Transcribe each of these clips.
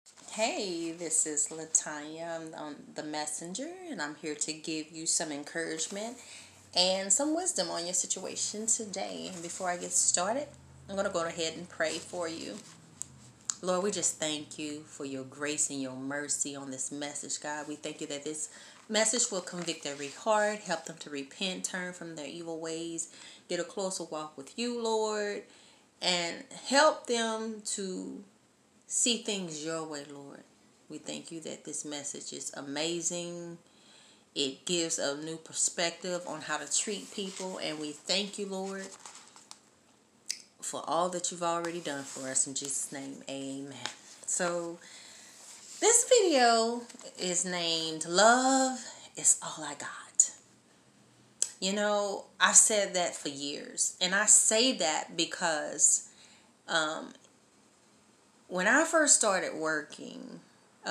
Hey, this is Latanya. I'm the messenger, and I'm here to give you some encouragement and some wisdom on your situation today. And before I get started, I'm going to go ahead and pray for you. Lord, we just thank you for your grace and your mercy on this message, God. We thank you that this message will convict every heart, help them to repent, turn from their evil ways, get a closer walk with you, Lord, and help them to see things your way, Lord. We thank you that this message is amazing. It gives a new perspective on how to treat people. And we thank you, Lord, for all that you've already done for us. In Jesus' name, amen. So, this video is named Love is All I Got. You know, I've said that for years. And I say that because when I first started working,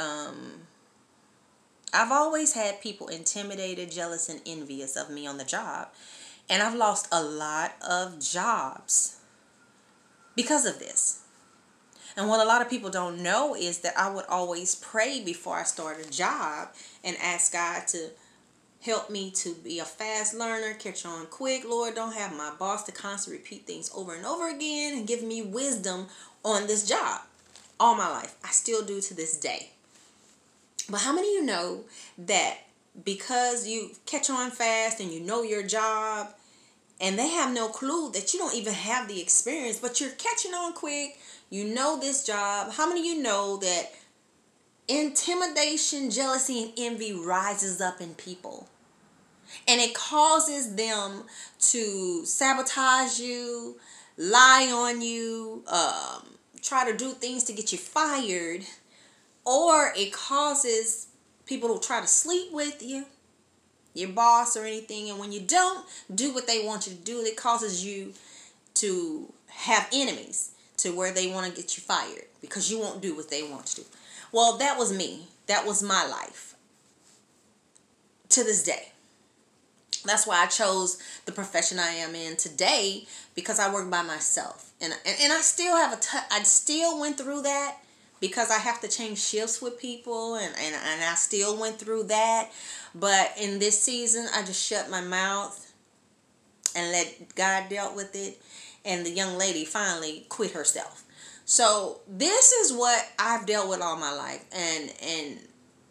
I've always had people intimidated, jealous, and envious of me on the job. And I've lost a lot of jobs because of this. And what a lot of people don't know is that I would always pray before I start a job and ask God to help me to be a fast learner, catch on quick. Lord, don't have my boss to constantly repeat things over and over again, and give me wisdom on this job. All my life. I still do to this day. But how many of you know that because you catch on fast and you know your job, and they have no clue that you don't even have the experience, but you're catching on quick, you know this job. How many of you know that intimidation, jealousy, and envy rises up in people? And it causes them to sabotage you, lie on you, try to do things to get you fired. Or it causes people to try to sleep with you, your boss or anything. And when you don't do what they want you to do, it causes you to have enemies to where they want to get you fired because you won't do what they want you to do. Well, that was me. That was my life to this day. That's why I chose the profession I am in today, because I work by myself. And I still have I still went through that, because I have to change shifts with people, and I still went through that. But in this season, I just shut my mouth and let God deal with it. And the young lady finally quit herself. So this is what I've dealt with all my life. And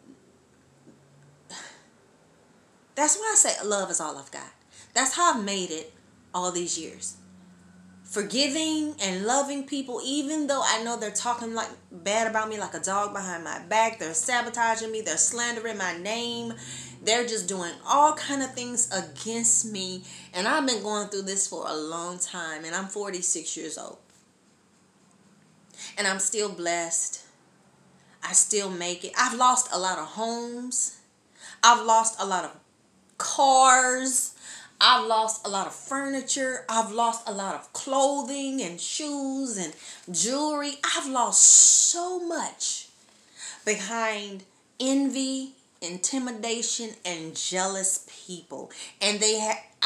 that's why I say love is all I've got. That's how I've made it all these years. Forgiving and loving people, even though I know they're talking like bad about me like a dog behind my back. They're sabotaging me. They're slandering my name. They're just doing all kind of things against me. And I've been going through this for a long time. And I'm 46 years old. And I'm still blessed. I still make it. I've lost a lot of homes. I've lost a lot of cars. I've lost a lot of furniture. I've lost a lot of clothing and shoes and jewelry. I've lost so much behind envy, intimidation, and jealous people. And they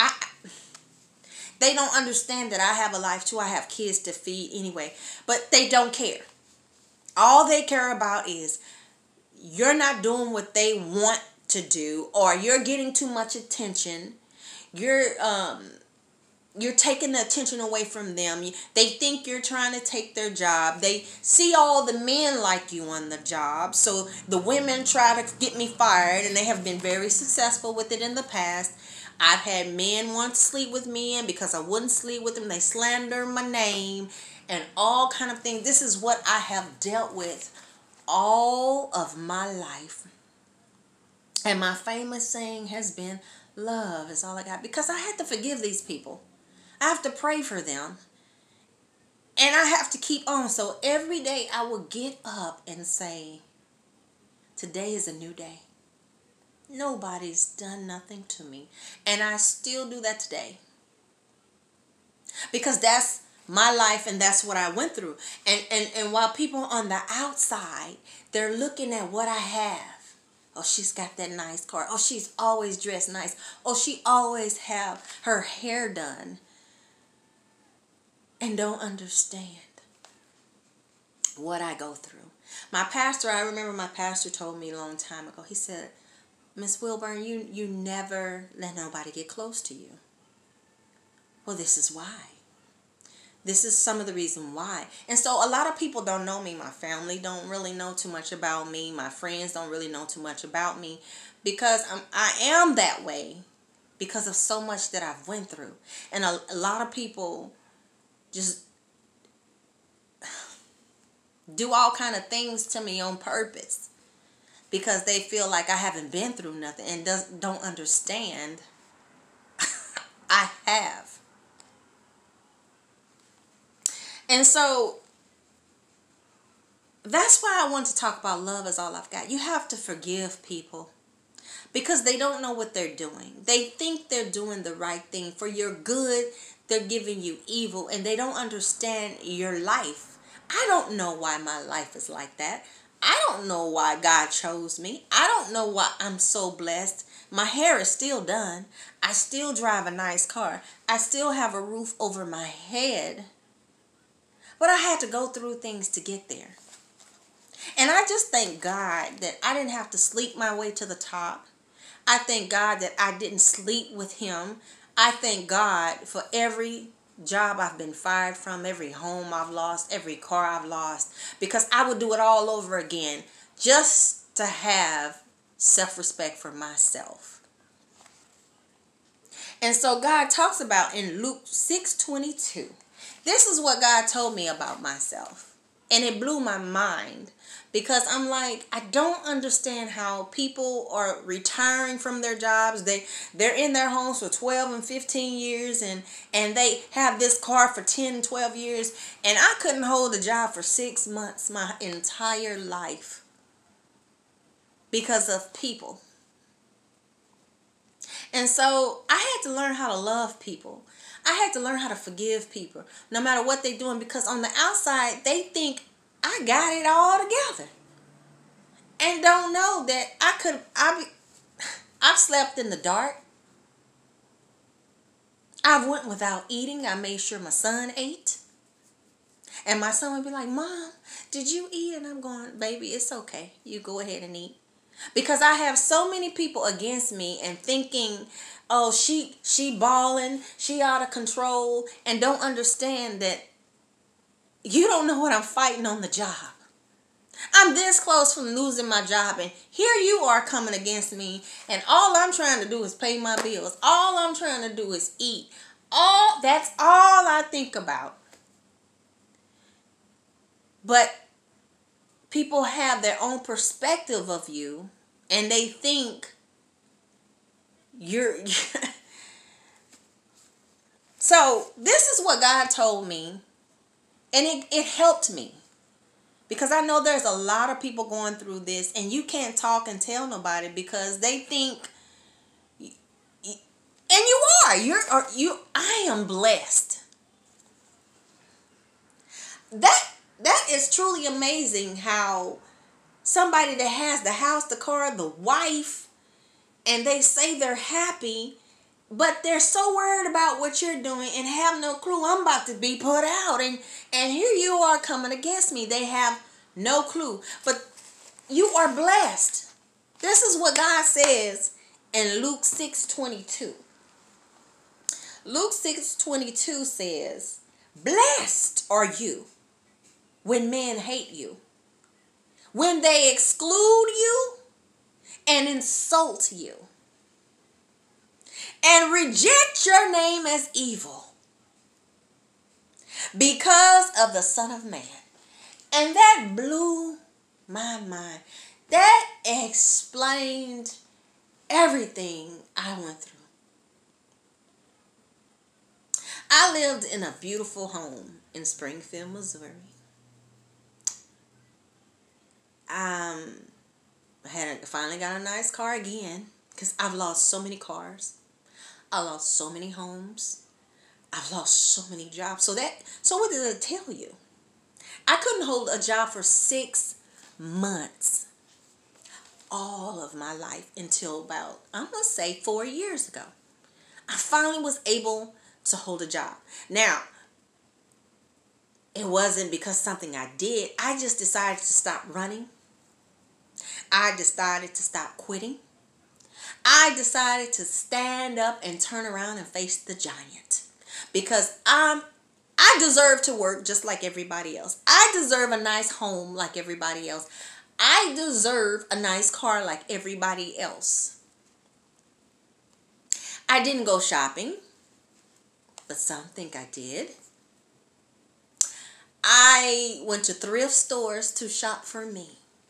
don't understand that I have a life too. I have kids to feed anyway. But they don't care. All they care about is you're not doing what they want to do, or you're getting too much attention. You're taking the attention away from them. They think you're trying to take their job. They see all the men like you on the job. So the women try to get me fired, and they have been very successful with it in the past. I've had men want to sleep with me, and because I wouldn't sleep with them, they slander my name and all kind of things. This is what I have dealt with all of my life. And my famous saying has been, love is all I got. Because I had to forgive these people. I have to pray for them. And I have to keep on. So every day I will get up and say, today is a new day. Nobody's done nothing to me. And I still do that today. Because that's my life, and that's what I went through. And while people on the outside, they're looking at what I have. Oh, she's got that nice car. Oh, she's always dressed nice. Oh, she always have her hair done. And don't understand what I go through. I remember my pastor told me a long time ago, he said, Miss Wilburn, you never let nobody get close to you. Well, this is why. This is some of the reason why. And so a lot of people don't know me. My family don't really know too much about me. My friends don't really know too much about me, because I am that way because of so much that I've went through. And a lot of people just do all kind of things to me on purpose because they feel like I haven't been through nothing and don't understand. I have. And so that's why I want to talk about love is all I've got. You have to forgive people because they don't know what they're doing. They think they're doing the right thing for your good. They're giving you evil and they don't understand your life. I don't know why my life is like that. I don't know why God chose me. I don't know why I'm so blessed. My hair is still done. I still drive a nice car. I still have a roof over my head. But I had to go through things to get there. And I just thank God that I didn't have to sleep my way to the top. I thank God that I didn't sleep with him. I thank God for every job I've been fired from, every home I've lost, every car I've lost, because I would do it all over again just to have self-respect for myself. And so God talks about in Luke 6:22. This is what God told me about myself. And it blew my mind because I'm like, I don't understand how people are retiring from their jobs. They're in their homes for 12 and 15 years and they have this car for 10, 12 years. And I couldn't hold a job for 6 months my entire life because of people. And so I had to learn how to love people. I had to learn how to forgive people, no matter what they're doing, because on the outside, they think I got it all together. And don't know that I've slept in the dark. I've went without eating. I made sure my son ate. And my son would be like, Mom, did you eat? And I'm going, baby, it's okay. You go ahead and eat. Because I have so many people against me and thinking, oh, she balling, she out of control, and don't understand that you don't know what I'm fighting on the job. I'm this close from losing my job, and here you are coming against me, and all I'm trying to do is pay my bills. All I'm trying to do is eat. That's all I think about. But people have their own perspective of you, and they think you're... So this is what God told me, and it helped me. Because I know there's a lot of people going through this, and you can't talk and tell nobody because they think, and you are, I am blessed. That is truly amazing how somebody that has the house, the car, the wife, and they say they're happy, but they're so worried about what you're doing and have no clue. I'm about to be put out. And here you are coming against me. They have no clue. But you are blessed. This is what God says in Luke 6:22. Luke 6:22 says, blessed are you when men hate you, when they exclude you and insult you, and reject your name as evil because of the Son of Man. And that blew my mind. That explained everything I went through. I lived in a beautiful home in Springfield, Missouri. Finally got a nice car again because I've lost so many cars. I lost so many homes. I've lost so many jobs. So what did it tell you? I couldn't hold a job for 6 months. All of my life until about, I'm going to say 4 years ago. I finally was able to hold a job. Now, It wasn't because something I did. I just decided to stop running. I decided to stop quitting. I decided to stand up and turn around and face the giant. Because I deserve to work just like everybody else. I deserve a nice home like everybody else. I deserve a nice car like everybody else. I didn't go shopping, but some think I did. I went to thrift stores to shop for me.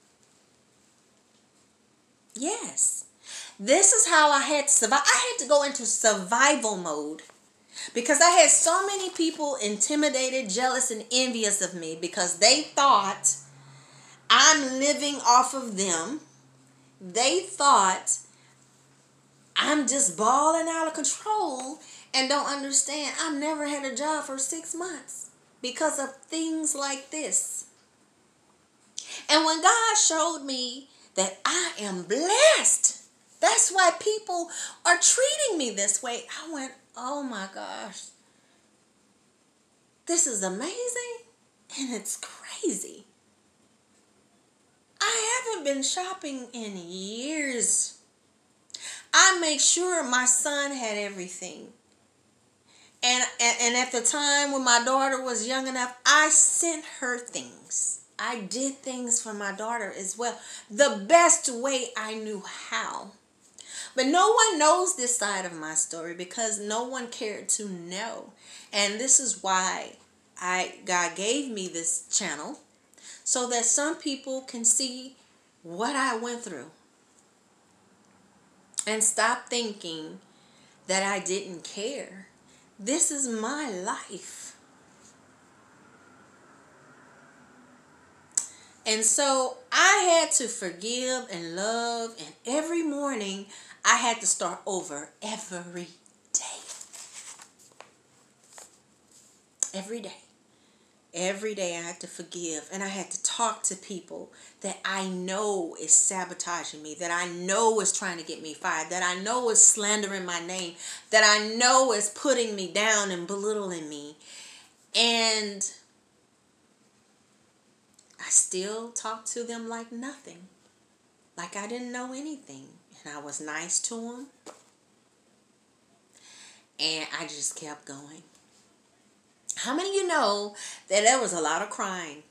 Yes. This is how I had to survive. I had to go into survival mode because I had so many people intimidated, jealous, and envious of me because they thought I'm living off of them. They thought I'm just balling out of control and don't understand. I've never had a job for 6 months because of things like this. And when God showed me that I am blessed, that's why people are treating me this way, I went, oh my gosh, this is amazing and it's crazy. I haven't been shopping in years. I make sure my son had everything. And at the time when my daughter was young enough, I sent her things. I did things for my daughter as well. The best way I knew how. But no one knows this side of my story because no one cared to know. And this is why God gave me this channel so that some people can see what I went through. And stop thinking that I didn't care. This is my life. And so I had to forgive and love, and every morning I had to start over every day. Every day. Every day I had to forgive, and I had to talk to people that I know is sabotaging me, that I know is trying to get me fired, that I know is slandering my name, that I know is putting me down and belittling me. And I still talk to them like nothing, like I didn't know anything. And I was nice to them, and I just kept going. How many of you know that there was a lot of crying?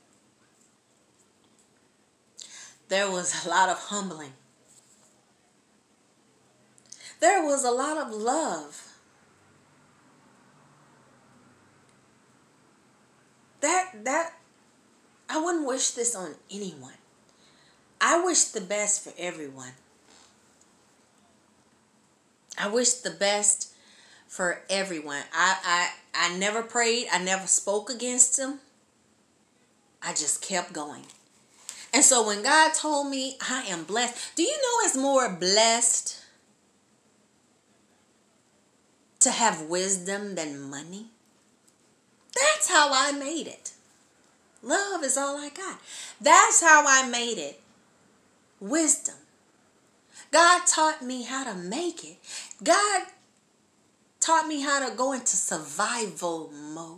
There was a lot of humbling. There was a lot of love. That I wouldn't wish this on anyone. I wish the best for everyone. I wish the best for everyone. I never prayed. I never spoke against them. I just kept going. And so when God told me I am blessed, do you know it's more blessed to have wisdom than money? That's how I made it. Love is all I got. That's how I made it. Wisdom. God taught me how to make it. God taught me how to go into survival mode.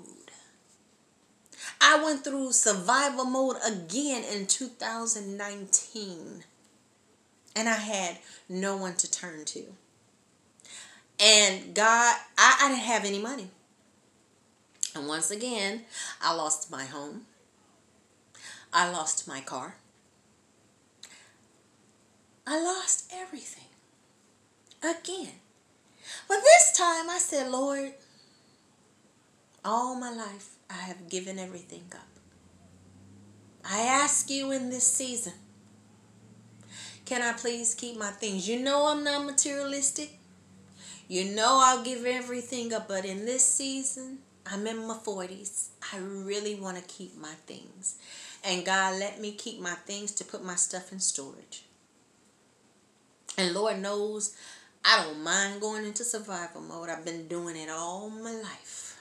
I went through survival mode again in 2019. And I had no one to turn to. And God, I didn't have any money. And once again, I lost my home. I lost my car. I lost everything. Again. But this time I said, Lord, all my life I have given everything up. I ask you in this season, can I please keep my things? You know I'm not materialistic. You know I'll give everything up. But in this season, I'm in my 40s. I really want to keep my things. And God, let me keep my things to put my stuff in storage. And Lord knows I don't mind going into survival mode. I've been doing it all my life.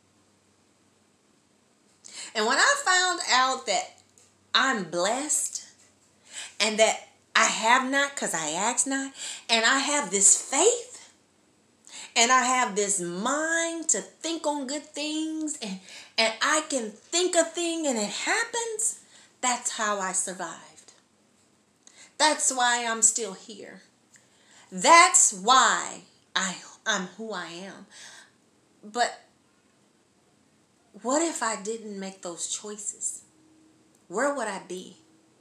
And when I found out that I'm blessed and that I have not because I ask not, and I have this faith, and I have this mind to think on good things, and I can think a thing and it happens, that's how I survived. That's why I'm still here. That's why I'm who I am. But what if I didn't make those choices? Where would I be?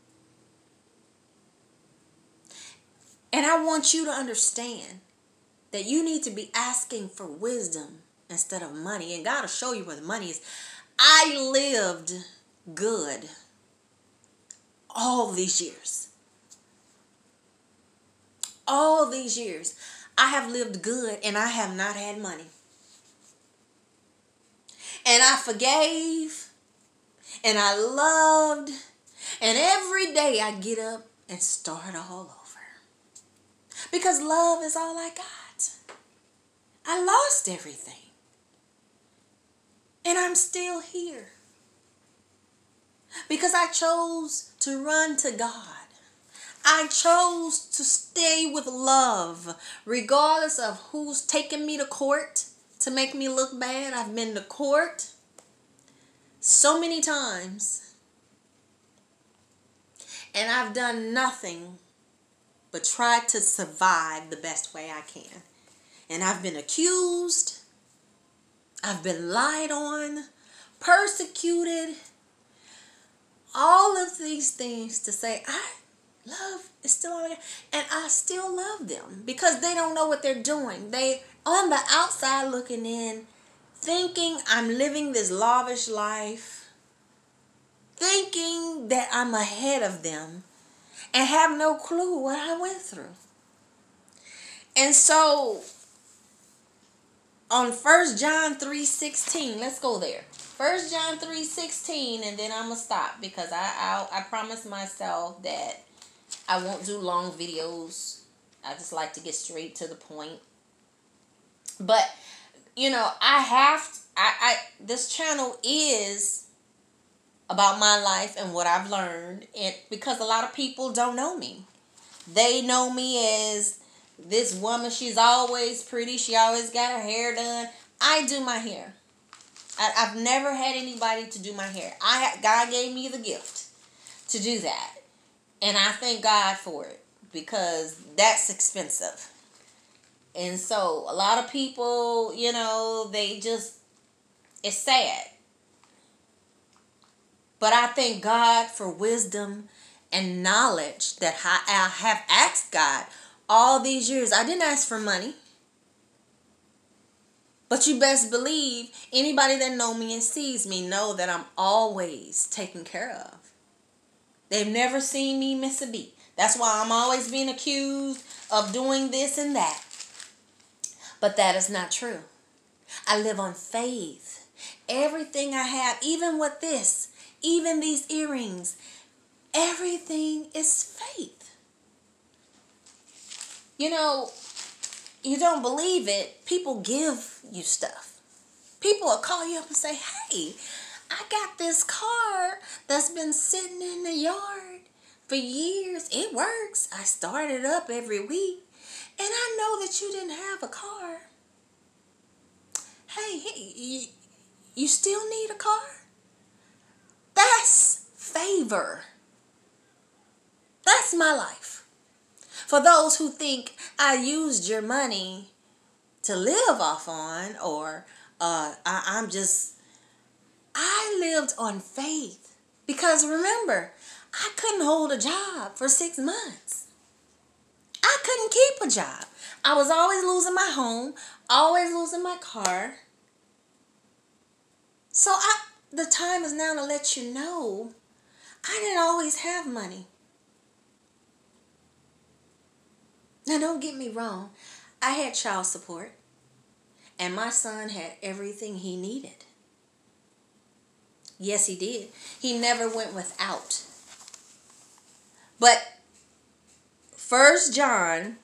And I want you to understand that you need to be asking for wisdom instead of money. And God will show you where the money is. I lived good all these years. All these years. I have lived good and I have not had money. And I forgave. And I loved. And every day I get up and start all over. Because love is all I got. I lost everything. And I'm still here. Because I chose to run to God. I chose to stay with love. Regardless of who's taking me to court to make me look bad. I've been to court so many times. And I've done nothing but try to survive the best way I can. And I've been accused. I've been lied on, persecuted. All of these things to say, love is still all I got. And I still love them because they don't know what they're doing. They on the outside looking in, thinking I'm living this lavish life, thinking that I'm ahead of them, and have no clue what I went through. And so, on 1 John 3:16, let's go there. 1 John 3:16, and then I'm going to stop because I promised myself that I won't do long videos. I just like to get straight to the point. But, you know, this channel is about my life and what I've learned, and because a lot of people don't know me. They know me as this woman. She's always pretty. She always got her hair done. I do my hair. I've never had anybody to do my hair. God gave me the gift to do that, and I thank God for it because that's expensive. And so a lot of people, you know, it's sad. But I thank God for wisdom and knowledge that I have asked God all these years. I didn't ask for money. But you best believe anybody that know me and sees me know that I'm always taken care of. They've never seen me miss a beat. That's why I'm always being accused of doing this and that. But that is not true. I live on faith. Everything I have, even with this, even these earrings, everything is faith. You know, you don't believe it, people give you stuff. People will call you up and say, hey, I got this car that's been sitting in the yard for years. It works. I start it up every week. And I know that you didn't have a car. Hey, you still need a car? That's favor. That's my life. For those who think I used your money to live off on, or I lived on faith. Because remember, I couldn't hold a job for 6 months. I couldn't keep a job. I was always losing my home, always losing my car. So the time is now to let you know I didn't always have money. Now, don't get me wrong. I had child support, and my son had everything he needed. Yes, he did. He never went without. But 1 John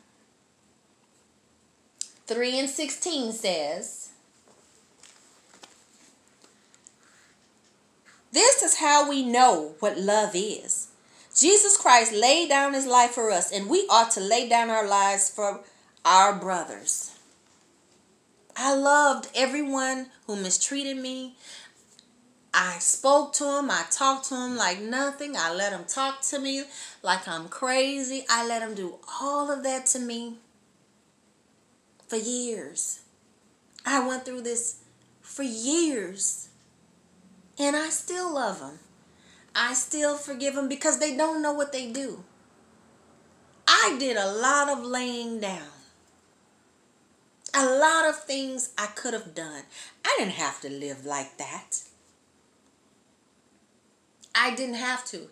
3:16 says, this is how we know what love is. Jesus Christ laid down his life for us, and we ought to lay down our lives for our brothers. I loved everyone who mistreated me. I spoke to them. I talked to them like nothing. I let them talk to me like I'm crazy. I let them do all of that to me for years. I went through this for years. And I still love them. I still forgive them because they don't know what they do. I did a lot of laying down. A lot of things I could have done. I didn't have to live like that. I didn't have to.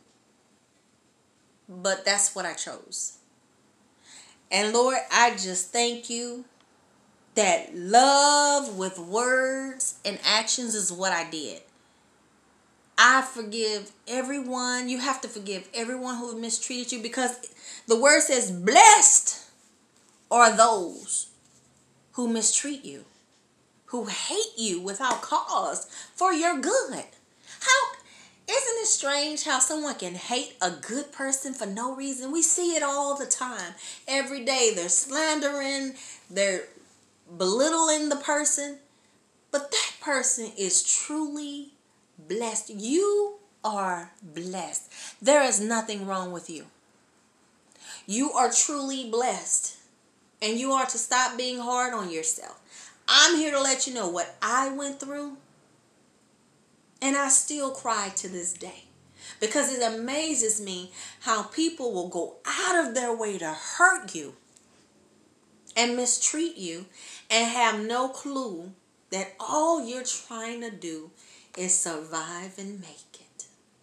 But that's what I chose. And Lord, I just thank you that love with words and actions is what I did. I forgive everyone. You have to forgive everyone who mistreated you, because the word says, blessed are those who mistreat you, who hate you without cause for your good. Isn't it strange how someone can hate a good person for no reason? We see it all the time. Every day they're slandering, they're belittling the person. But that person is truly blessed. You are blessed. There is nothing wrong with you. You are truly blessed. And you are to stop being hard on yourself. I'm here to let you know what I went through. And I still cry to this day. Because it amazes me how people will go out of their way to hurt you and mistreat you and have no clue that all you're trying to do is survive and make it.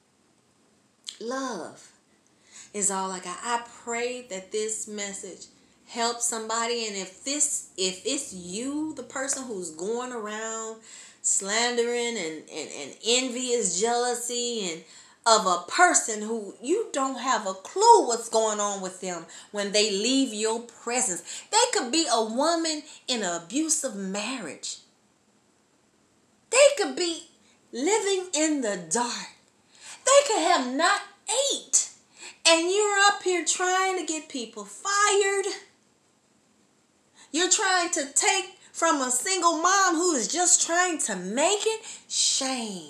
Love is all I got. I pray that this message helps somebody. And if it's you, the person who's going around slandering and envious jealousy and of a person who you don't have a clue what's going on with them when they leave your presence. They could be a woman in an abusive marriage. They could be living in the dark. They could have not ate. And you're up here trying to get people fired. You're trying to take from a single mom who is just trying to make it. Shame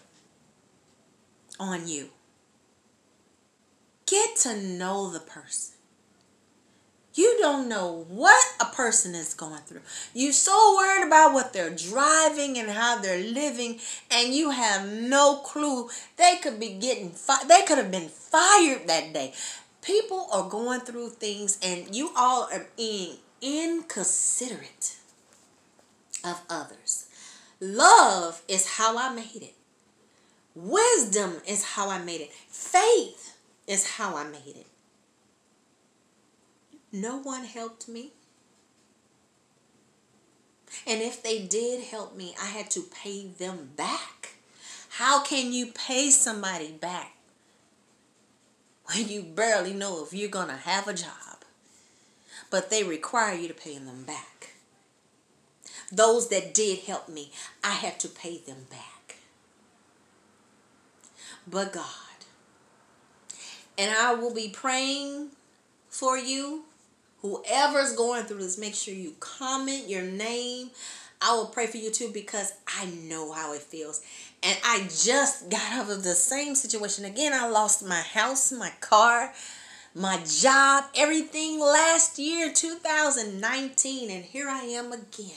on you. Get to know the person. You don't know what a person is going through. You're so worried about what they're driving and how they're living, and you have no clue. They could be they could have been fired that day. People are going through things, and you all are being inconsiderate of others. Love is how I made it. Wisdom is how I made it. Faith is how I made it. No one helped me. And if they did help me, I had to pay them back. How can you pay somebody back when you barely know if you're going to have a job? But they require you to pay them back. Those that did help me, I had to pay them back. But God. And I will be praying for you. Whoever's going through this, make sure you comment your name. I will pray for you too, because I know how it feels. And I just got out of the same situation again. I lost my house, my car, my job, everything last year, 2019. And here I am again.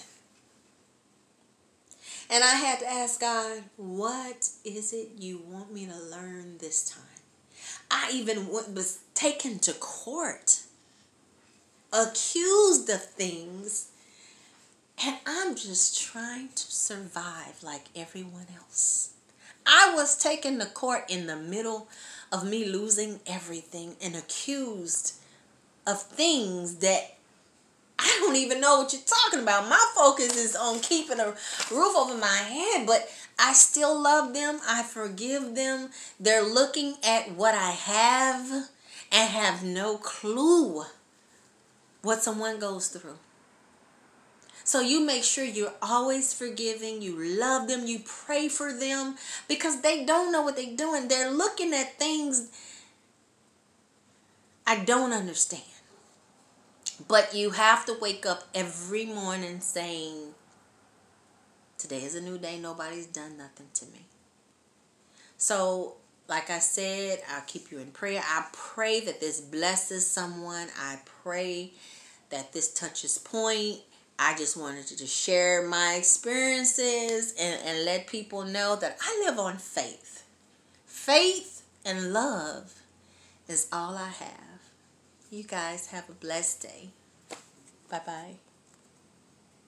And I had to ask God, what is it you want me to learn this time? I even was taken to court, accused of things, and I'm just trying to survive like everyone else. I was taken to court in the middle of me losing everything and accused of things that I don't even know what you're talking about. My focus is on keeping a roof over my head, but I still love them. I forgive them. They're looking at what I have and have no clue what someone goes through. So you make sure you're always forgiving. You love them. You pray for them, because they don't know what they're doing. They're looking at things I don't understand. But you have to wake up every morning saying, Today is a new day. Nobody's done nothing to me. So, like I said, I'll keep you in prayer. I pray that this blesses someone. I pray that this touches point. I just wanted to share my experiences and let people know that I live on faith. Faith and love is all I have. You guys have a blessed day. Bye-bye.